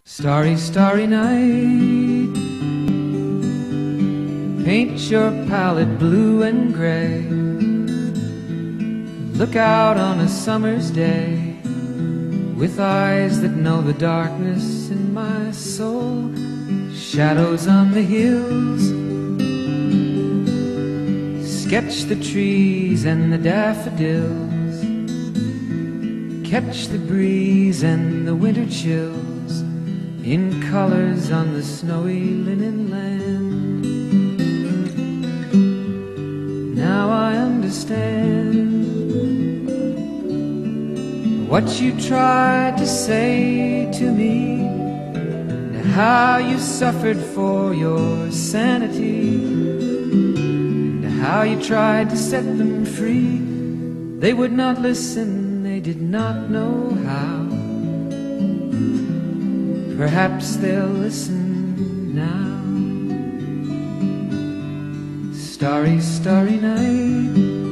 Starry, starry night, paint your palette blue and gray. Look out on a summer's day with eyes that know the darkness in my soul. Shadows on the hills, sketch the trees and the daffodils, catch the breeze and the winter chills in colors on the snowy linen land. Now I understand what you tried to say to me, and how you suffered for your sanity, and how you tried to set them free. They would not listen, they did not know how. Perhaps they'll listen now. Starry, starry night,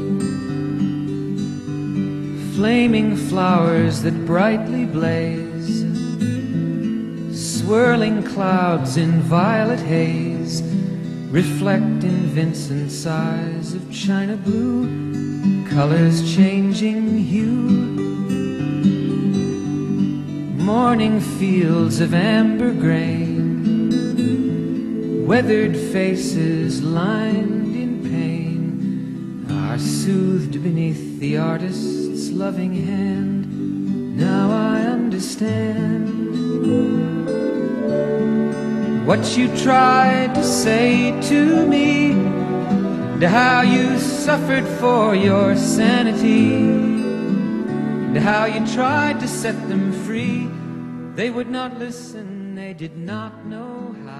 flaming flowers that brightly blaze, swirling clouds in violet haze, reflect in Vincent's eyes of china blue, colors changing hue. Morning fields of amber grain, weathered faces lined in pain, are soothed beneath the artist's loving hand. Now I understand what you tried to say to me, and how you suffered for your sanity, and how you tried to set them free. They would not listen, they did not know how.